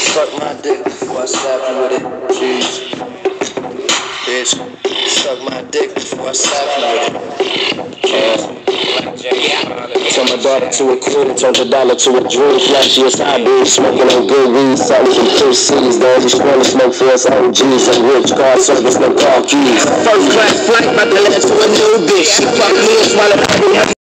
Suck my dick before I slap you with it. Jeez. Bitch, suck my dick before I slap you with it. Turn my daughter to a queen, turn the dollar to a dream. Flashiest hobby, smoking on good weed, solid from proceeds. Daddy strong smoke for us OGs. I'm rich, car service, no car keys. First class flight, about to land to a new bitch. She fuck me and swallow